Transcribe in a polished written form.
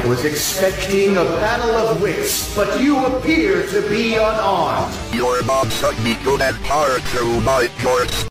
was expecting a battle of wits, but you appear to be unarmed. Your mom sucked me good at power through my shorts.